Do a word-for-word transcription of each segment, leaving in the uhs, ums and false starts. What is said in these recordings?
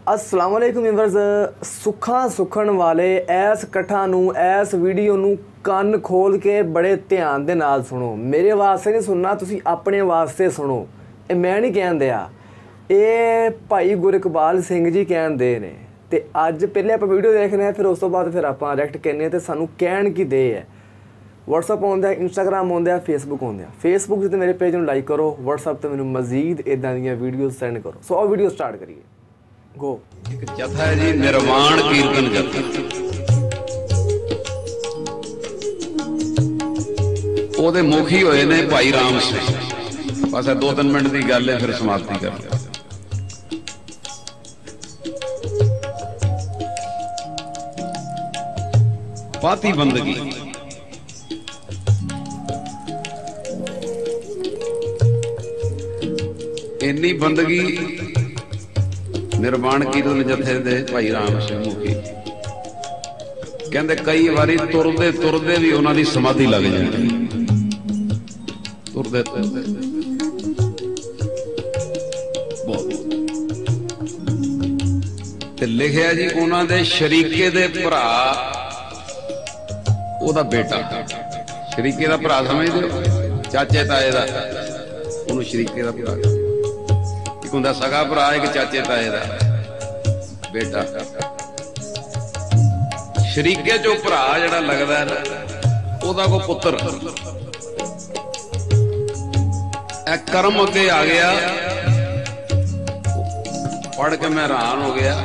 अस्सलाम वालेकुम व्यूअर्स, सुखा सुखण वाले इस कट्ठा नूं इस वीडियो नूं कान खोल के बड़े ध्यान दे नाल सुनो। मेरे वास्ते नहीं सुनना, तुसी अपने वास्ते सुनो। ये मैं नहीं कहन दिया, ये भाई गुरइकबाल सिंह जी कहन दे ने। ते अज पहले आप वीडियो देखने हैं, फिर उस तो बाद फिर आप रिएक्ट करने ते सानू कहन की दे है। व्हाट्सअप आउंदा, इंस्टाग्राम आउंदा, फेसबुक आउंदा। फेसबुक से मेरे पेज में लाइक करो, व्हाट्सअप तो मैंने मजीद इदां दी वीडियो सेंड करो। सो आओ वीडियो स्टार्ट करिए। गो। एक जथा है जी, निर्वाण कीर्तन जथा। ओदे मुखी होए ने भाई राम सिंह। बस दो तीन मिनट की गल है, फिर समाप्ति कर दिया। पाती बंदगी इन्नी बंदगी निर्वाण कीर्तन जथे दे भाई राम सिंह मुखी कहते कई बारी तुरदे तुरदे भी उन्हों की समाधि लग जाती। तुरदे तुरदे बहुत लिखिया जी, उन्होंने शरीके दे भरा ओदा बेटा, शरीके दा भरा समझ दो, चाचे ताए दा, उन्होंने शरीके दा भरा, एक हुंदा सगा भरा, एक चाचे ताए दा बेटा। शरीके चो भरा जिहड़ा लगदा है ओदा कोई पुत्र ए कर्म अगे आ गया। पढ़ के मैं हैरान हो गया।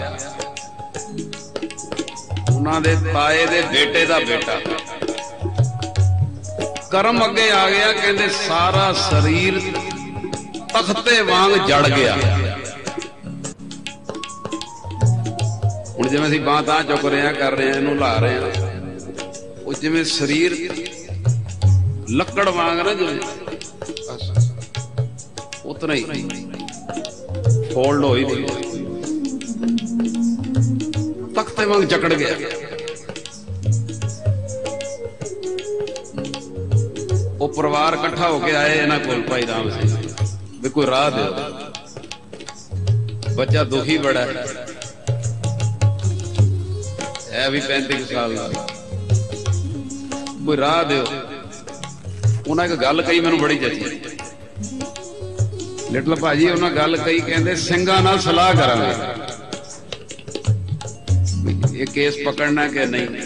उन्होंने ताए दे बेटे दा बेटा कर्म अगे आ गया। कहते सारा शरीर तख्ते वांग जड़ गया। हुण जिवें असीं बांह तां चुक रहे हैं, कर रहे हैं, इनू ला रहे हैं, वो जिवें शरीर लकड़ वांग ना, जिवें उतना ही फोल्ड हो ही नहीं, तख्ते वांग जकड़ गया। वो परिवार इकट्ठा होके आए इन्हां कोल भाई राम सिंह भी कोई राह दो, बच्चा दुखी बड़ा है, है भी पैंती साल का, कोई राह दो। उन्हें एक गल कही मैनू बड़ी जची, लिटल भाजी उन्हें गल कही, कहते सिंघां नाल सलाह करांगे ये केस पकड़ना कि नहीं।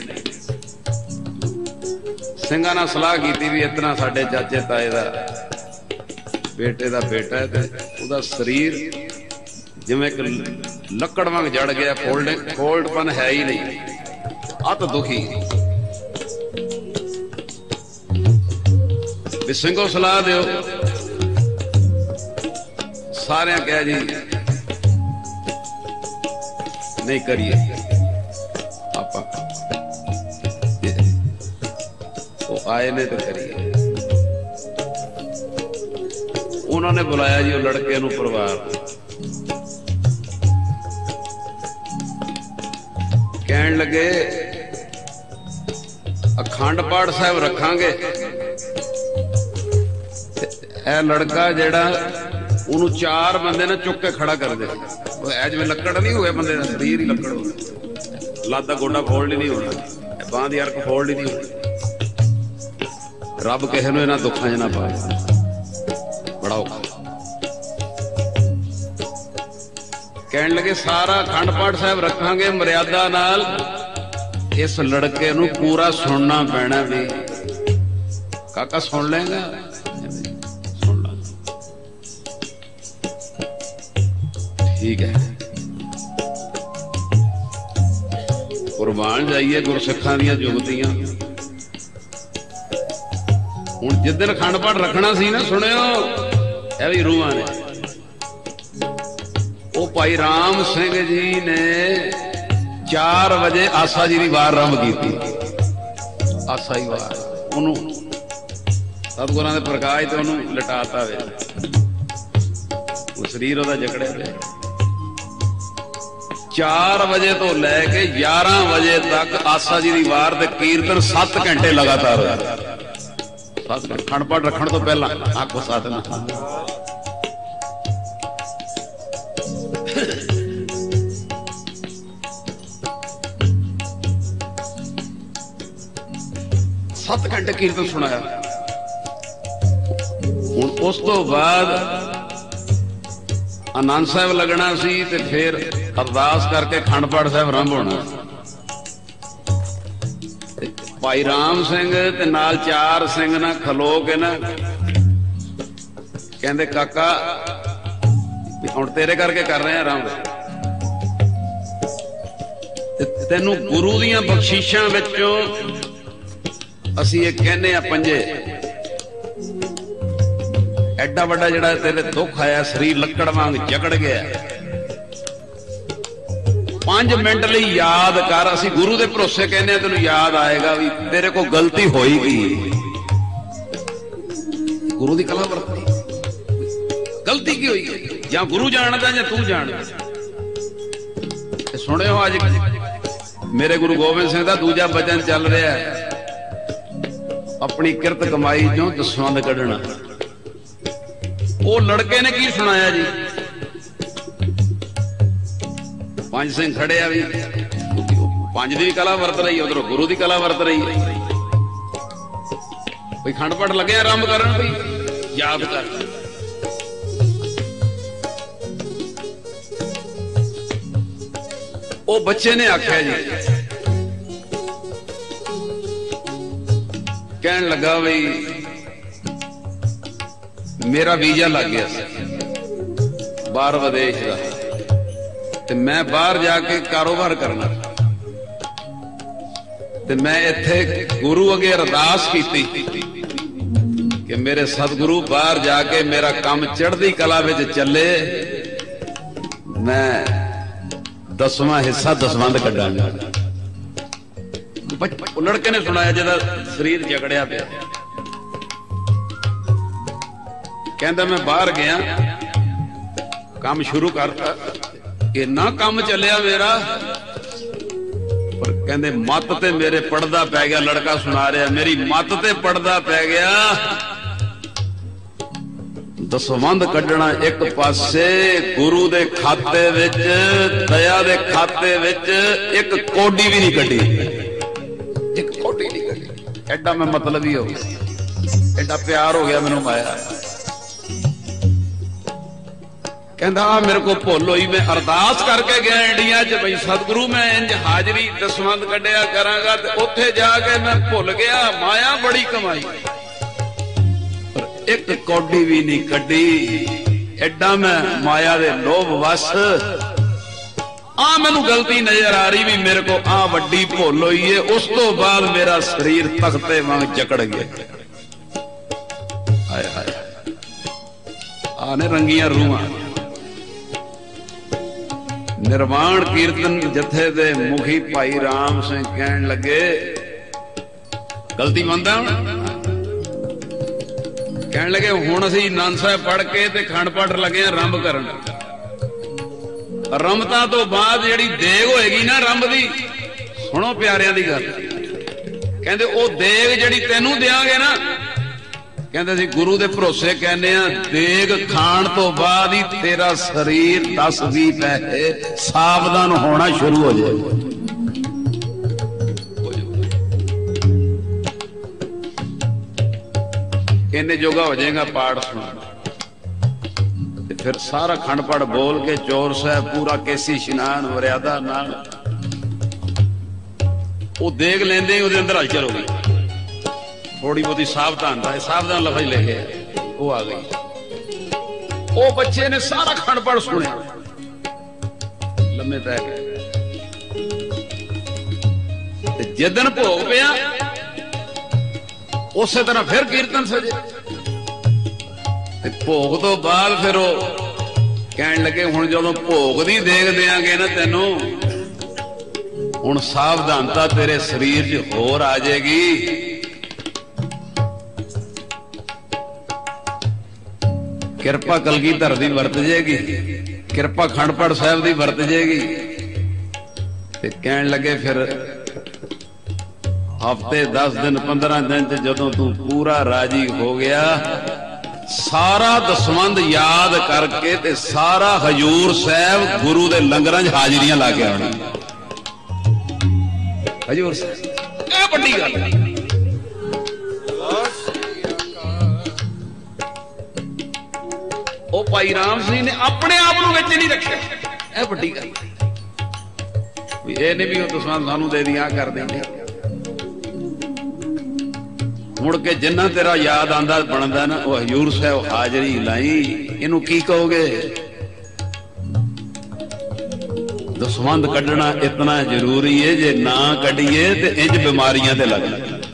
सिंघां नाल सलाह की भी इतना साडे चाचे ताए दा बेटे दा बेटा है, तो शरीर जिवें एक लकड़ वांग जड़ गया, फोल्ड फोल्डपन है ही नहीं, अत दुखी। भी सिंघो सलाह दो। सारे कहा जी नहीं करिए, आप आए ने तो करिए। उन्होंने बुलाया जी लड़के नूं, परिवार कहन लगे अखंड पाठ साहब रखांगे। ए लड़का जेड़ा उन्होंने चार बंदे ने चुक के खड़ा कर दे। ऐ जिवें लकड़ नहीं हुए बंदे का, शरीर ही लकड़ हो, लादा गोडा फोल्ड ही नहीं होना, बांह दी अरक फोल्ड ही नहीं होनी। रब किसे नूं इन्हां दुखां च ना पाए, बड़ा औखा। कहन लगे सारा अखंड पाठ साहब रखांगे मर्यादा नाल, इस लड़के नूं पूरा सुनना पैना। भी काका सुन लेगा, सुन ला, ठीक है। कुर्बान जाइए गुरसिखां दियां जुगतियां। हुण जिस दिन अखंड पाठ रखना सी ना, सुनियो यह भी रूहां ने, वो भाई राम सिंह जी ने चार बजे आसा जी की वार आरंभ की। आसा ही वार उन्होंने सतगुरां दे प्रकाश ते उन्होंने लटाता वे, वो शरीर उहदा जकड़िया पे। चार बजे तो लैके ग्यारह बजे तक आसा जी की वार ते कीर्तन सत्त घंटे लगातार होया। अखंड पाठ रखने तो पहला आखो साधना सत्त घंटे कीर्तन सुनाया। हुण उस तो बाद आनंद साहब लगना सी ते फिर अरदास करके अखंड पाठ साहब आरंभ होना। भाई राम सिंह ते नाल चार सिंह ना खलो के ना कहंदे काका हुण तेरे करके कर रहे हैं आरंभ, तेनू गुरु दियां बख्शीशां विचों असीं ये कहने आ पंजे, एडा वड्डा जिहड़ा तेरे दुख आया, शरीर लकड़ वांग जकड़ गया, पांच मिनट लई याद कर। असीं गुरु दे भरोसे कहने आ तेनू याद आएगा भी तेरे को गलती होएगी। गुरु दी कला वरती, गलती की होई या गुरु जानदा या तू जानदा। सुनियो अज मेरे गुरु गोबिंद सिंह दा दूजा बचन चल रहा है, अपनी किरत कमाई चों दसवंध कढना। वो लड़के ने की सुनाया जी, पंज सिंह खड़े आ भी, पंज दी कला वरत रही, उधरों गुरु दी कला वरत रही। कोई खंड पाठ लगे आरंभ करन भी याद कर। वो बच्चे ने आख्या जी, कहन लगा भाई मेरा वीजा लग गया बाहर विदेश का, ते मैं बाहर जाके कारोबार करना, ते मैं इत्थे गुरु अगे अरदास की कि मेरे सतगुरु बाहर जाके मेरा काम चढ़दी कला विच चले, मैं दसवां हिस्सा दसवंध कढांगा। लड़के ने सुनाया जिहदा शरीर जकड़िया पिया, कहंदा मैं बाहर गया काम शुरू करता, इन्ना काम चलिया मेरा, पर कहंदे मत ते मेरे पड़दा पै गया। लड़का सुना रहा मेरी मत ते पड़दा पै गया, दसवंध कढना एक पासे, गुरु दे खाते विच दया दे खाते विच एक कोडी भी नहीं कढी, एक कोडी नहीं कढी। एडा मैं मतलब ही हो गया, एडा प्यार हो गया मैनू माया। कहंदा मेरे को भुल होई, मैं अरदास करके गया इंडिया च बई सतगुरु मैं इंज हाजरी दसवंध कढिया करांगा, ते उत्थे जाके मैं भुल गया, माया बड़ी कमाई, एक कौडी भी नहीं कड्डी। एडा मैं माया दे लोभ वस, आ मैनू गलती नजर आ रही भी मेरे को आ वड्डी भुल होई है। उस तो बाद मेरा शरीर तख्ते वांग जकड़ गया। हाय हाय आने रंगियां रूहां। निर्वाण कीर्तन जथे दे मुखी भाई राम सिंह कहन लगे, गलती मंनदा कहन लगे हुण असीं आनंद साहिब पढ़ के ते खंड पाठ लगे आरंभ करन। रमता तो बाद जिहड़ी देग होएगी ना रंभ दी, सुनो प्यारियां दी गल, कहंदे ओ देग जिहड़ी तैनू देंगे ना, कहंदे असीं गुरु दे भरोसे कहने आ देग खाण तो बाद ही तेरा शरीर दस भी पैसे सावधान होना शुरू हो जाएगा। इन्ने जोगा हो जाएगा पाठ सुन, फिर सारा खंड पाठ बोल के चौर साहब पूरा केसी इशनान मर्यादा नाल वो देग लेंदे ही उहदे अंदर हलचल हो गई। थोड़ी बहुती सावधानता है, सावधान लफज लिखे वो आ गई। वो बच्चे ने सारा खंड पाठ सुने, लम्मे पै गए। जिदन भोग पिया उसे तरह फिर कीर्तन सजे। भोग तो बाद फिर वो कहन लगे हुण जदों भोग दी देग देंगे ना तेनू, हुण सावधानता तेरे शरीर च होर आ जाएगी। किरपा कलगीधर दी वरत जाएगी, किरपा खंड पाठ साहिब दी वरत जाएगी। ते कहन लगे फिर हफ्ते दस दिन पंद्रह दिन च जदों तू पूरा राजी हो गया, सारा दसवंध याद करके ते सारा हजूर साहब गुरु दे लंगरां च हाजरियां ला के आउणी। हजूर साहब ए बड़ी गल भाई राम सिंह ने अपने आप को विच नहीं रखिया। यह वड्डी गल भी ये नहीं भी दसवंध सानू दे दी आ कर देंगे। मुड़ के जिन्ना तेरा याद आंदा बनदा ना वो हजूर साहब हाजरी लाई, इनू की कहोगे? दसवंध कढ़ना इतना जरूरी है, जे ना कढ़िए तो इंज बीमारियां ते लग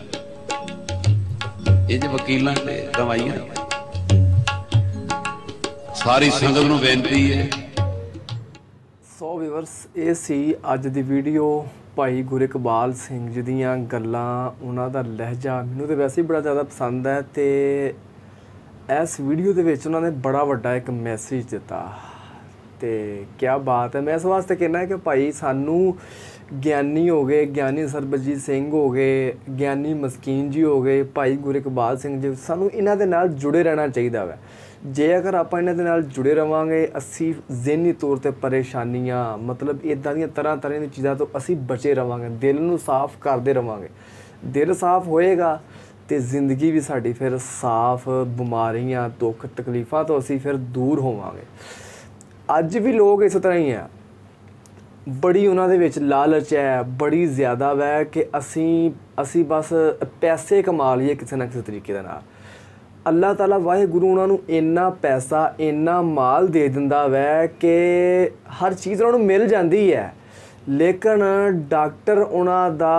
इंज वकीलां ते दवाइयां। सारी संगत नूं बेनती है। सो व्यूअर्स, ये सी अज दी वीडियो भाई गुरइकबाल सिंह जी दीयां गल्लां, उन्हां दा लहजा मैनूं तो वैसे ही बड़ा ज़्यादा पसंद है। तो इस वीडियो दे विच उन्हां ने बड़ा वड्डा एक मैसेज दिता। तो क्या बात है, मैं इस वास्ते कहना कि भाई सानू ज्ञानी हो गए, ज्ञानी सरबजीत सिंह हो गए, ज्ञानी मस्कीन जी हो गए, भाई गुरइकबाल सिंह जी, सानू इन्हां दे नाल जुड़े रहना चाहिए वै। जे अगर आप इन्हां दे नाल जुड़े रवांगे, असी ज़हनी तौर पर परेशानियां मतलब इदां दी तरह तरह की चीज़ों तो असी बचे रवांगे, दिल नूं साफ करते रवांगे। दिल साफ होएगा तो जिंदगी भी साडी फिर साफ, बीमारियां दुख तकलीफ़ां तो असी फिर दूर होवांगे। अज भी लोग इस तरह ही है, बड़ी उन्होंने विच लालच है बड़ी ज़्यादा वै कि असी असी बस पैसे कमा लीए किसी ना किसी तरीके दे नाल। अल्लाह ताला वाहिगुरू उन्होंने इन्ना पैसा इन्ना माल दे दिंदा वै कि हर चीज़ उन्होंने मिल जाती है, लेकिन डॉक्टर उन्हां दा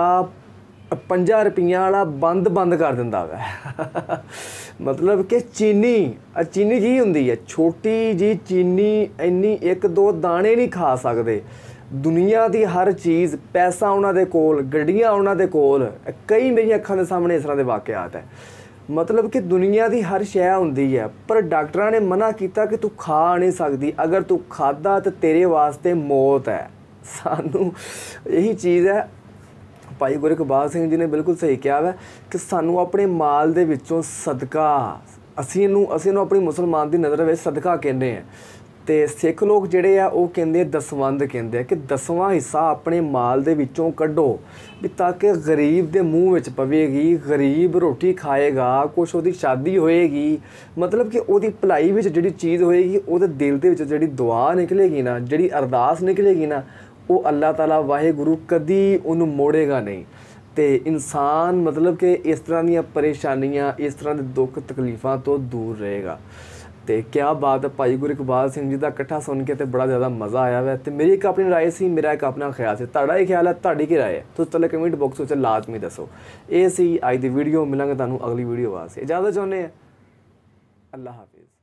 पंजा रुपया वाला बंद बंद कर दिंदा वै। मतलब कि चीनी चीनी की हुंदी है, छोटी जी चीनी इन्नी एक दो दाने नहीं खा सकते। दुनिया की हर चीज़, पैसा उन्हां दे कोल, गड्डियां उन्हां दे कोल, कई मेरी अखां दे सामने इस तरह के वाकयात है। मतलब कि दुनिया की हर शै हुंदी है, पर डॉक्टरां ने मना किया कि तू खा नहीं सकती, अगर तू खादा तो तेरे वास्ते मौत है। सानू यही चीज़ है, भाई गुरइकबाल सिंह जी ने बिल्कुल सही कहा है कि सानू अपने माल दे विचों सदका, असी इनू असी इनू अपनी मुसलमान की नज़र में सदका कहने हैं। तो सिख लोग जिहड़े आ वो कहंदे दसवंध कहंदे कि दसवां हिस्सा अपने माल दे विचों कड्ढो भी ताकि गरीब दे मूँह विच पवेगी, गरीब रोटी खाएगा, कुछ उहदी शादी होएगी, मतलब कि उहदी भलाई विच जिहड़ी चीज़ होएगी, उहदे दिल दे विच जिहड़ी दुआ निकलेगी ना, जिहड़ी अरदास निकलेगी ना, वो अल्लाह ताला वाहिगुरू कदी उन्होंने मोड़ेगा नहीं। तो इंसान मतलब कि इस तरह दी परेशानियां, इस तरह के दुख तकलीफ़ां तो दूर रहेगा। तो क्या बात है, भाई गुरइकबाल सिंह जी का इकट्ठा सुन के तो बड़ा ज़्यादा मज़ा आया वै। तो मेरी एक अपनी राय सी, मेरा एक अपना ख्याल से, तुहाडा ही ख्याल है, तुहाडी की राय है, तो चलो कमेंट बॉक्स में लाजमी दसो। ये सी अज दी वीडियो, मिलांगे तुहानूं अगली वीडियो वास्ते, इजाज़त चाहुंदे। अल्लाह हाफिज़।